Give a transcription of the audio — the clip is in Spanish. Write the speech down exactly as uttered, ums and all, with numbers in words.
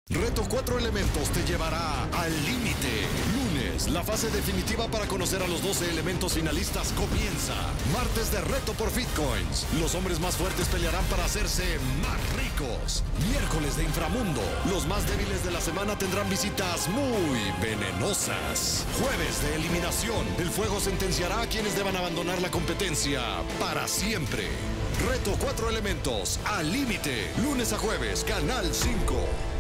Reto cuatro elementos te llevará al límite. Lunes, la fase definitiva para conocer a los doce elementos finalistas comienza. Martes de reto por Bitcoins. Los hombres más fuertes pelearán para hacerse más ricos. Miércoles de inframundo. Los más débiles de la semana tendrán visitas muy venenosas. Jueves de eliminación. El fuego sentenciará a quienes deban abandonar la competencia para siempre. Reto cuatro elementos al límite. Lunes a jueves, Canal cinco.